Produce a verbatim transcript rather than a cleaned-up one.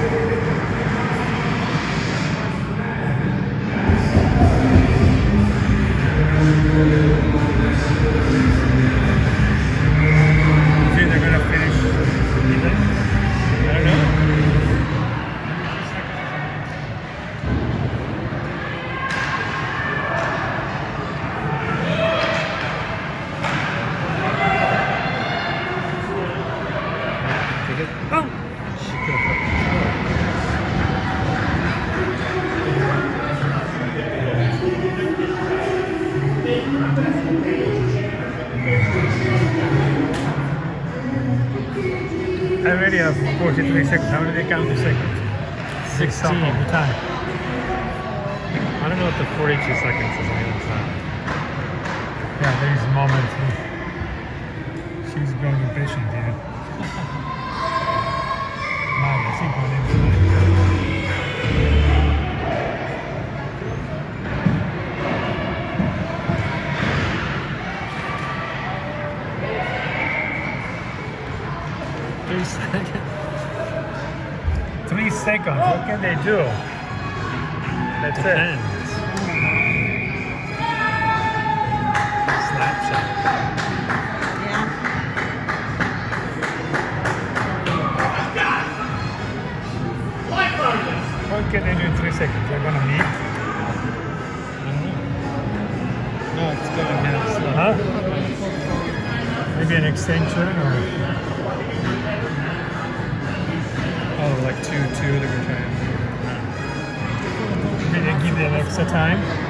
Think they're gonna finish even? I don't know. Take it? Oh! She could have I already have forty-three seconds. How many they count per second? sixteen. Stop the time. I don't know what the forty-two seconds is on the other side. Yeah, there's a moment. She's growing impatient here. Mine, I think her name's Three seconds. Three seconds. What can they do? That's it. Depends. Snapshot. Yeah. What can they do in three seconds? They're gonna meet. I don't know. No, it's going half slow. Huh? Maybe an extension or Oh, like two, two that we're trying. maybe they give them extra time.